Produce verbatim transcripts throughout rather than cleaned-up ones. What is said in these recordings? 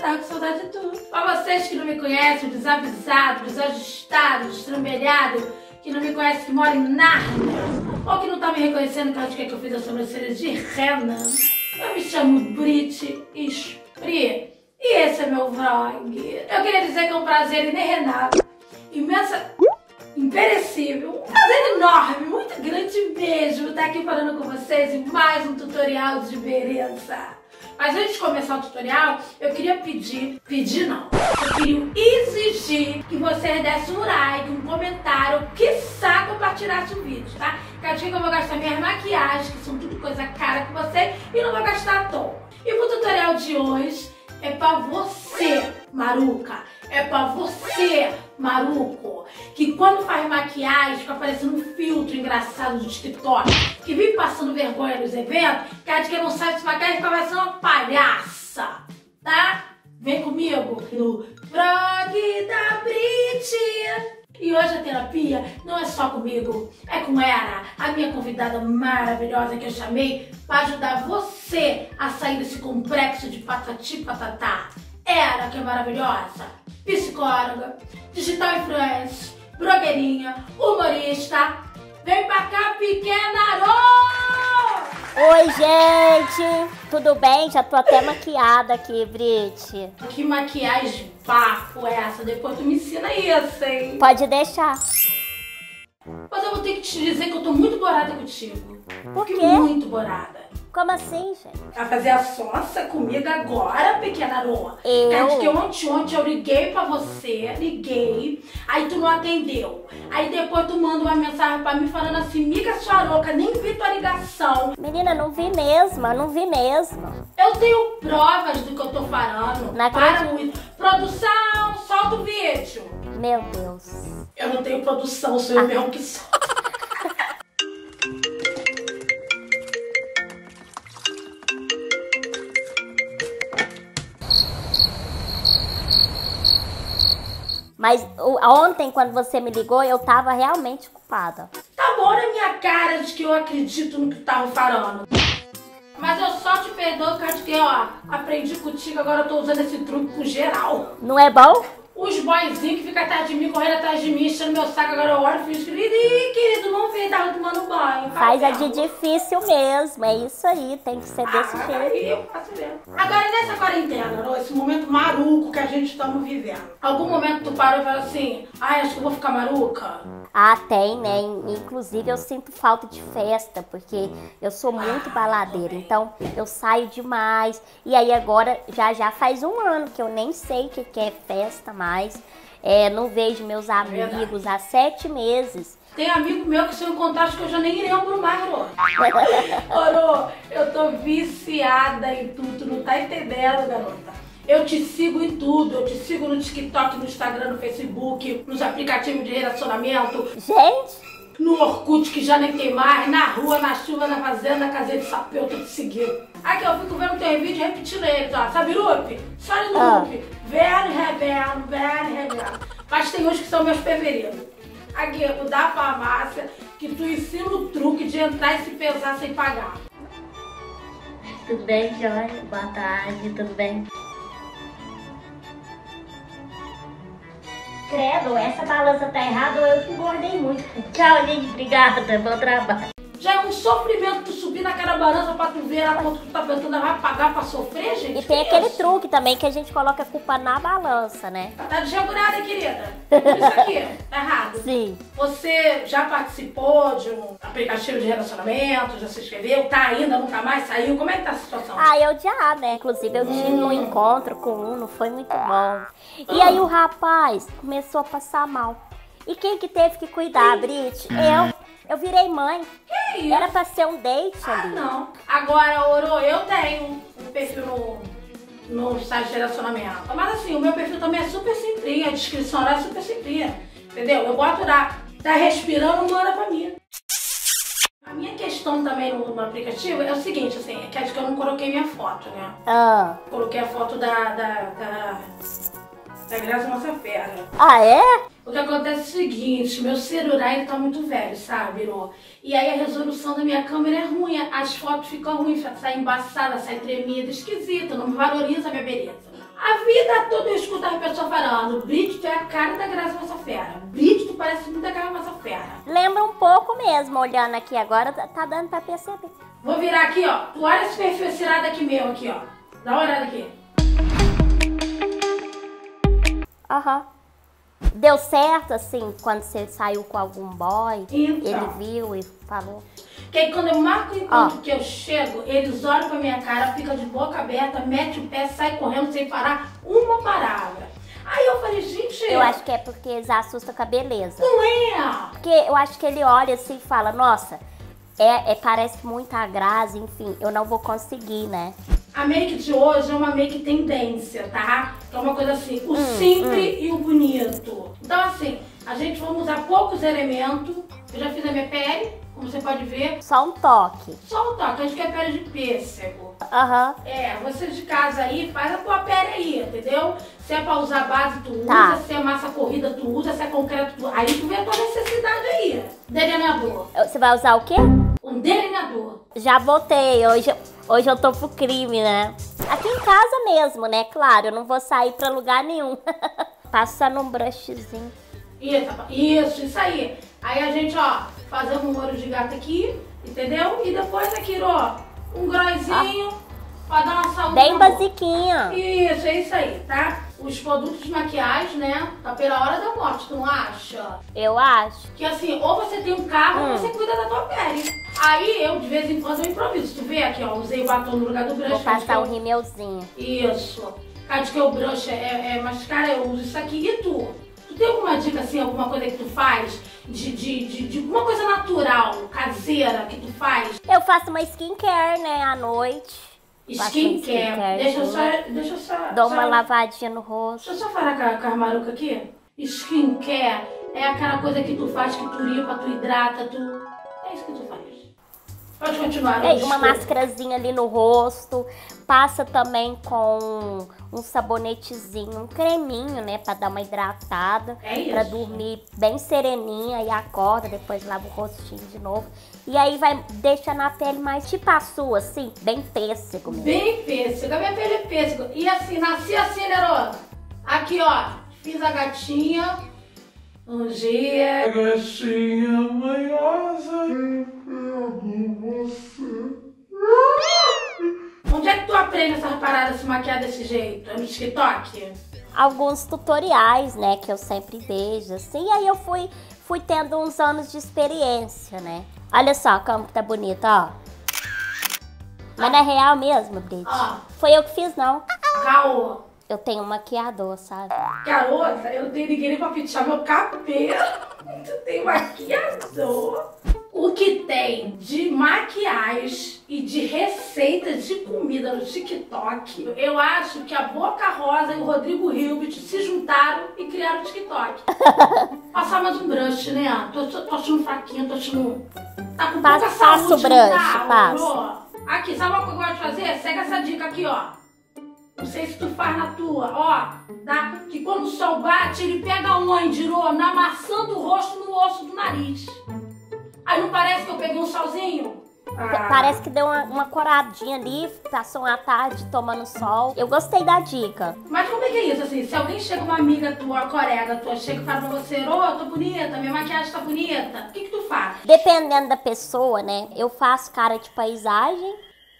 tava com saudade de tudo. Pra vocês que não me conhecem, desavisados, desajustados, destrambelhados, que não me conhecem, que moram em Nárnia, ou que não tá me reconhecendo, que que eu fiz a sobrancelha de rena. Eu me chamo Brit Espri e esse é meu vlog. Eu queria dizer que é um prazer inenarrável, imensa, imperecível, um prazer enorme, muito grande mesmo estar aqui falando com vocês em mais um tutorial de beleza. Mas antes de começar o tutorial, eu queria pedir, pedir não, eu queria exigir que vocês dessem um like, um comentário, quiçá compartilhasse o vídeo, tá? Quero dizer que eu vou gastar minhas maquiagens, que são tudo coisa cara com vocês, e não vou gastar à toa. E pro tutorial de hoje, é pra você, maruca, é pra você, maruco, que quando faz maquiagem fica parecendo um filtro engraçado do TikTok, que vive passando vergonha nos eventos, que a gente não sabe se maquiagem fica parecendo uma palhaça, tá? Vem comigo no vlog da Brit. E hoje a terapia não é só comigo, é com Era, a minha convidada maravilhosa que eu chamei para ajudar você a sair desse complexo de patati patatá. Era, que é maravilhosa, psicóloga, digital influencer, blogueirinha, humorista. Vem pra cá, pequena Arô! Oi, gente! Tudo bem? Já tô até maquiada aqui, Brit. Que maquiagem bafo é essa? Depois tu me ensina isso, hein? Pode deixar. Mas eu vou ter que te dizer que eu tô muito borada contigo. Por quê? Muito borada. Como assim, gente? Vai fazer a sonsa comigo agora, pequena Aroa? Eu? Porque ontem, ontem eu liguei pra você, liguei, aí tu não atendeu. Aí depois tu manda uma mensagem pra mim falando assim, miga sua louca, nem vi tua ligação. Menina, não vi mesmo, não vi mesmo. Eu tenho provas do que eu tô falando. Não Para acredito. com isso. Produção, solta o vídeo. Meu Deus. Eu não tenho produção, sou eu mesmo que solto. Mas o- ontem, quando você me ligou, eu tava realmente ocupada. Tá bom na minha cara de que eu acredito no que tava falando. Mas eu só te perdoo, porque, ó, aprendi contigo, agora eu tô usando esse truque com geral. Não é bom? Os boyzinhos que ficam atrás de mim, correndo atrás de mim, enchendo meu saco, agora eu olho e fiz, ih, querido, não vi, tava tomando banho. Faz a papel. de difícil mesmo, é isso aí, tem que ser desse Ah, jeito. aí eu faço mesmo. Agora, nessa quarentena, Arô, esse momento maruco que a gente estamos vivendo, algum momento tu parou e falou assim, ai, acho que eu vou ficar maruca? Ah, tem, né? Inclusive eu sinto falta de festa, porque eu sou muito baladeira, então eu saio demais. E aí agora, já já faz um ano que eu nem sei o que que é festa mais. É, não vejo meus amigos há sete meses. Tem amigo meu que se eu encontrar, acho que eu já nem lembro mais, Arô. Arô, eu tô viciada em tudo, tu não tá entendendo, garota. Eu te sigo em tudo, eu te sigo no TikTok, no Instagram, no Facebook, nos aplicativos de relacionamento, Gente, no Orkut, que já nem tem mais, na rua, na chuva, na fazenda, na caseira de sapê, eu tô te seguindo. Aqui eu fico vendo teu vídeo e repetindo eles, ó. Sabe, Lupe? Só ali no Ah. Lupe. Velho, revendo, velho, revendo. Mas tem uns que são meus preferidos. Aqui, o da farmácia, que tu ensina o truque de entrar e se pesar sem pagar. tudo bem, Joy? Boa tarde, tudo bem? Credo, essa balança tá errada ou eu que engordei muito. Tchau, gente, obrigada, bom trabalho. Já é um sofrimento tu subir naquela balança pra tu ver a quanto tu tá pensando, vai pagar pra sofrer, gente? E tem Que aquele isso? truque também que a gente coloca a culpa na balança, né? Tá desregulada, hein, querida? Isso aqui, tá errado. Sim. Você já participou de um aplicativo de relacionamento? Já se inscreveu? Tá ainda? Nunca mais saiu? Como é que tá a situação? Ah, eu já, né? Inclusive eu tive um encontro com um, não foi muito bom. E aí o rapaz começou a passar mal. E quem que teve que cuidar, Brit? Eu. Eu virei mãe. Que isso? Era pra ser um date Ah, ali. não. Agora, Oro, eu tenho um perfil no, no site de relacionamento. Mas assim, o meu perfil também é super simplinho, a descrição lá é super simplinha. Entendeu? Eu boto lá, tá respirando, manda pra mim. A minha questão também no, no aplicativo é o seguinte, assim, é que acho que eu não coloquei minha foto, né? Ah, Coloquei a foto da, da, da, da Graça Massafera. ah é? O que acontece é o seguinte, meu celular ele tá muito velho, sabe, Irô? E aí a resolução da minha câmera é ruim, as fotos ficam ruins, sai embaçada, sai tremida, esquisita, não valoriza a minha beleza. A vida toda eu escutava a pessoa falando: Brit, tu é a cara da Graça Massafera. Brit, tu parece muito a Graça Massafera. Lembra um pouco mesmo, olhando aqui agora, tá dando pra perceber. Vou virar aqui, ó. Tu olha esse perfil cirado aqui meu, aqui, ó. Dá uma olhada aqui. Aham. Uhum. Deu certo, assim, quando você saiu com algum boy? Então. Ele viu e falou? Que aí quando eu marco o encontro, Ó. que eu chego, eles olham pra minha cara, fica de boca aberta, mete o pé, sai correndo sem parar uma palavra. Aí eu falei, gente... Eu acho que é porque eles assustam com a beleza. Não é? Porque eu acho que ele olha assim e fala, nossa, é, é, parece muito a Grazi, enfim, eu não vou conseguir, né? A make de hoje é uma make tendência, tá? É uma coisa assim, o hum, simples hum. e o bonito. Então assim, a gente vai usar poucos elementos. Eu já fiz a minha pele, como você pode ver. Só um toque. Só um toque, acho que é pele de pêssego. Aham. Uhum. É, você de casa aí, faz a tua pele aí, entendeu? Se é pra usar base, tu usa. Tá. Se é massa corrida, tu usa. Se é concreto, tu... Aí tu vê a tua necessidade aí. Delineador. Você vai usar o quê? Um delineador. Já botei, hoje, hoje eu tô pro crime, né? Aqui em casa mesmo, né? Claro, eu não vou sair pra lugar nenhum. Passando um brushzinho. Isso, isso aí. Aí a gente, ó, fazemos um olho de gato aqui, entendeu? E depois aqui, ó, um grossinho ah. pra dar uma saúde. Bem basiquinha. Isso, é isso aí, tá? Os produtos de maquiagem, né? Tá pela hora da morte, tu não acha? Eu acho. Que assim, ou você tem um carro hum. ou você cuida da tua pele. Aí eu, de vez em quando, eu improviso. Tu vê aqui, ó, usei o batom no lugar do brush. Vou passar o rímelzinho. Isso. Caso que o brush é, é mascara, eu uso isso aqui. E tu? Tu tem alguma dica, assim, alguma coisa que tu faz? De, de, de, de alguma coisa natural, caseira, que tu faz? Eu faço uma skincare, né, à noite. Skincare. Deixa eu só... Deixa eu só... Dou só, uma lavadinha no rosto. Deixa eu só falar com a, com a maruca aqui. Skincare é aquela coisa que tu faz, que tu limpa, tu hidrata, tu... É isso que tu faz. Pode continuar. É, uma máscarazinha ali no rosto. Passa também com um sabonetezinho, um creminho, né? Pra dar uma hidratada. É isso. Pra dormir bem sereninha e acorda, depois lava o rostinho de novo. E aí vai deixando a pele mais tipo a sua, assim, bem pêssego mesmo. Bem pêssego. A minha pele é pêssego. E assim, nasci assim, né, aqui, ó. Fiz a gatinha. Um dia. A gatinha manhosa. Eu pego você. Onde é que tu aprende essas paradas a se maquiar desse jeito? É no TikTok? Alguns tutoriais, né, que eu sempre vejo, assim. E aí eu fui, fui tendo uns anos de experiência, né. Olha só como que tá bonito, ó. Mas não é real mesmo, Brit? Ó. Foi eu que fiz, não. Caô. Eu tenho um maquiador, sabe? Garota, eu não tenho ninguém pra pentear meu cabelo. Tu tem maquiador. O que tem de maquiagem e de receitas de comida no TikTok, eu acho que a Boca Rosa e o Rodrigo Hilbert se juntaram e criaram o TikTok. Passar mais um brush, né? Tô, tô, tô achando fraquinho, tô achando... Tá com pouca Passa, saúde, passa o brush, tá, passa. Aqui, sabe o que eu gosto de fazer? Segue essa dica aqui, ó. Não sei se tu faz na tua, ó, tá? Que quando o sol bate, ele pega onde, Rô? Na maçã do rosto, no osso do nariz. Aí não parece que eu peguei um solzinho? Ah. Parece que deu uma, uma coradinha ali, passou uma tarde tomando sol. Eu gostei da dica. Mas como é que é isso, assim? Se alguém chega, uma amiga tua, uma colega tua, chega e fala pra você, ô, oh, tô bonita, minha maquiagem tá bonita, o que que tu faz? Dependendo da pessoa, né? Eu faço cara de paisagem.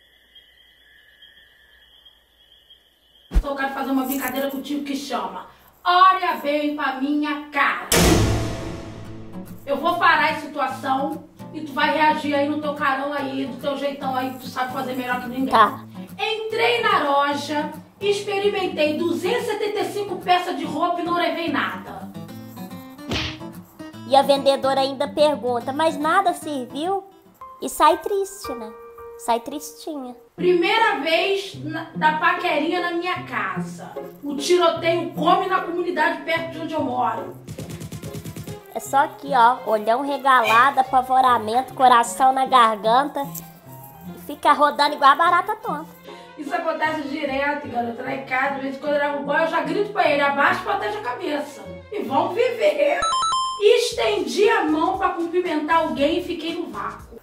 Então eu quero fazer uma brincadeira contigo que chama Olha bem pra minha cara. Eu vou parar em situação e tu vai reagir aí no teu carão aí, do teu jeitão aí, que tu sabe fazer melhor que ninguém. Tá. Entrei na loja, experimentei duzentas e setenta e cinco peças de roupa e não levei nada. E a vendedora ainda pergunta, mas nada serviu? E sai triste, né? Sai tristinha. Primeira vez na, da paquerinha na minha casa. O tiroteio come na comunidade perto de onde eu moro. É só aqui, ó, olhão regalado, apavoramento, coração na garganta. Fica rodando igual a barata tonta. Isso acontece direto, garota. Lá em casa, de vez em quando eu levo um boy, eu já grito pra ele, abaixa e protege a cabeça. E vamos viver. Estendi a mão pra cumprimentar alguém e fiquei no vácuo.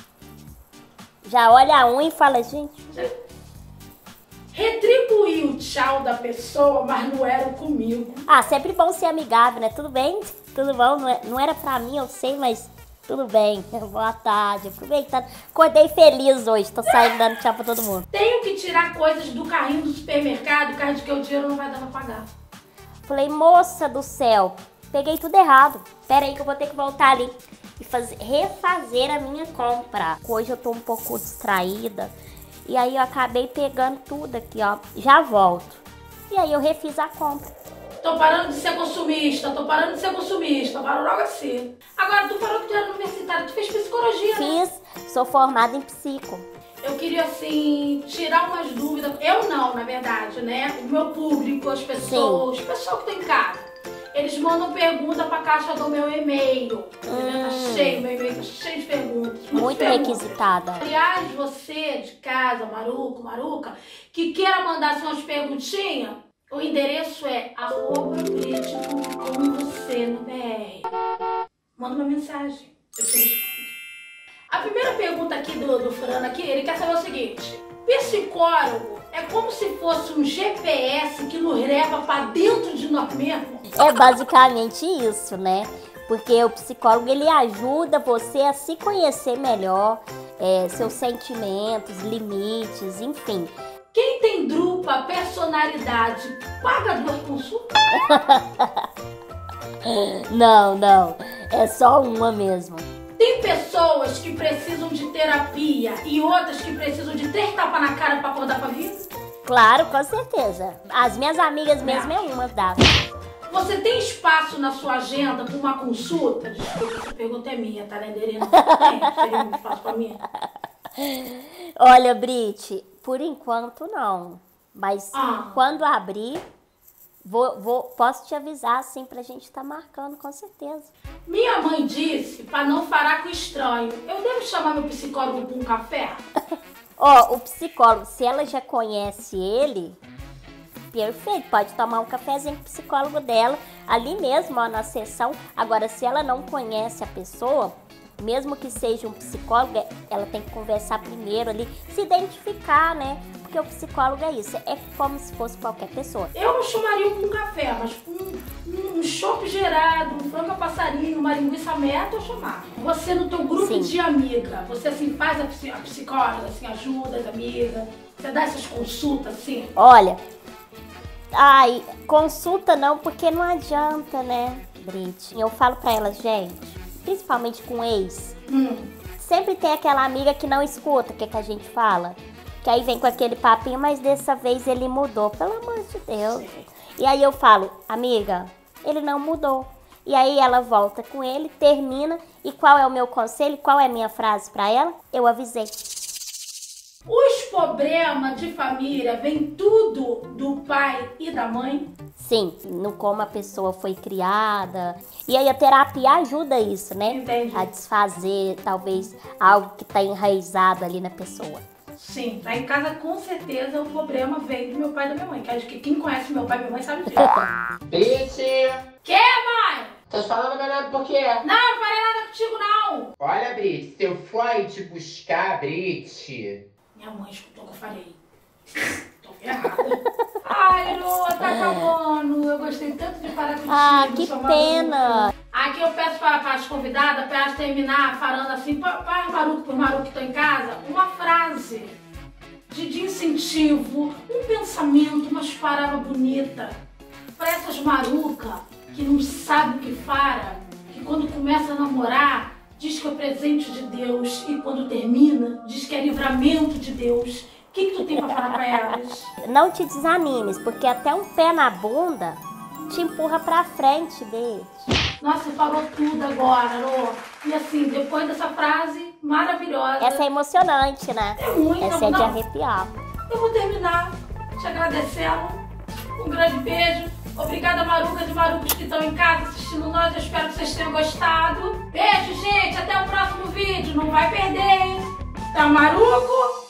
Já olha a unha e fala, gente... Retribuí o tchau da pessoa, mas não era comigo. Ah, sempre bom ser amigável, né? Tudo bem? Tudo bom? Não, é, não era pra mim, eu sei, mas tudo bem. Boa tarde, aproveitando. Acordei feliz hoje, tô saindo dando tchau pra todo mundo. Tenho que tirar coisas do carrinho do supermercado, por causa de que o dinheiro não vai dar pra pagar. Falei, moça do céu, peguei tudo errado. Pera aí que eu vou ter que voltar ali e fazer, refazer a minha compra. Hoje eu tô um pouco distraída e aí eu acabei pegando tudo aqui, ó. Já volto. E aí eu refiz a compra. Tô parando de ser consumista, tô parando de ser consumista, paro logo assim. Agora, tu falou que tu era universitária, tu fez psicologia, né? Fiz, sou formada em psico. Eu queria, assim, tirar umas dúvidas. Eu não, na verdade, né? O meu público, as pessoas, o pessoal que tem em casa, eles mandam pergunta pra caixa do meu e-mail. Hum. Tá cheio, meu e-mail tá cheio de perguntas. Muito perguntas. requisitada. Aliás, você de casa, Maruco, Maruca, que queira mandar umas perguntinhas, o endereço é arroba brit com você no B R. Manda uma mensagem, eu te respondo. A primeira pergunta aqui do, do Fran aqui, ele quer saber o seguinte: psicólogo é como se fosse um G P S que nos leva pra dentro de nós mesmos? É basicamente isso, né? Porque o psicólogo, ele ajuda você a se conhecer melhor, é, seus sentimentos, limites, enfim. Quem tem drupa personalidade paga duas consultas? Não, não. É só uma mesmo. Tem pessoas que precisam de terapia e outras que precisam de três tapas na cara pra acordar pra vida? Claro, com certeza. As minhas amigas mesmo é uma das. Você tem espaço na sua agenda para uma consulta? Desculpa, essa pergunta é minha, tá, Lenderina? Tem, seria um espaço pra mim? Olha, Brit, por enquanto não. Mas ah. quando abrir, vou, vou, posso te avisar, assim, pra gente estar tá marcando, com certeza. Minha mãe disse pra não falar com estranho. Eu devo chamar meu psicólogo pra um café? Ó, oh, o psicólogo, se ela já conhece ele, perfeito, pode tomar um cafezinho com o psicólogo dela, ali mesmo, ó, na sessão. Agora, se ela não conhece a pessoa, mesmo que seja um psicólogo, ela tem que conversar primeiro ali, se identificar, né? Porque o psicólogo é isso, é como se fosse qualquer pessoa. Eu não chamaria com um café, mas com um, um chopp gerado, um frango a passarinho, uma linguiça meta, eu chamava. Você no teu grupo Sim. de amiga, você assim faz a psicóloga, assim, ajuda as amigas, você dá essas consultas assim? Olha, ai, consulta não, porque não adianta, né, Brit? Eu falo pra ela, gente, principalmente com ex, hum. sempre tem aquela amiga que não escuta o que, que a gente fala. Que aí vem com aquele papinho, mas dessa vez ele mudou, pelo amor de Deus. Sim. E aí eu falo, amiga, ele não mudou. E aí ela volta com ele, termina, e qual é o meu conselho, qual é a minha frase pra ela? Eu avisei. Os problemas de família vêm tudo do pai e da mãe? Sim, no como a pessoa foi criada. E aí a terapia ajuda isso, né? Entendi. A desfazer, talvez, algo que está enraizado ali na pessoa. Sim, lá em casa com certeza o problema vem do meu pai e da minha mãe. Que acho que quem conhece meu pai e minha mãe sabe disso. Brit! Que, mãe? Tô falando meu nome por quê? Não, não falei nada contigo, não. Olha, Brit, se eu for aí te buscar, Brit... Minha mãe escutou o que eu falei. Tô errada. Ai, Lô, tá acabando. Eu gostei tanto de parar contigo. Ah, que pena. Aqui eu peço para, para as convidadas, para elas terminar falando assim, para, para Maruco, para Maruco que estão em casa, uma frase de, de incentivo, um pensamento, umas palavras bonitas. Para essas marucas que não sabem o que fara, que quando começa a namorar, diz que é presente de Deus e quando termina, diz que é livramento de Deus. O que, que tu tem pra falar pra elas? Não te desanimes, porque até um pé na bunda te empurra pra frente, beijo. Nossa, falou tudo agora, Lô. E assim, depois dessa frase maravilhosa. Essa é emocionante, né? É muito. Essa é não, de arrepiar. Eu vou terminar te agradecendo. Um grande beijo. Obrigada, Marucas e Marucos que estão em casa assistindo nós. Eu espero que vocês tenham gostado. Beijo, gente. Até o próximo vídeo. Não vai perder, hein? Tá, Maruco?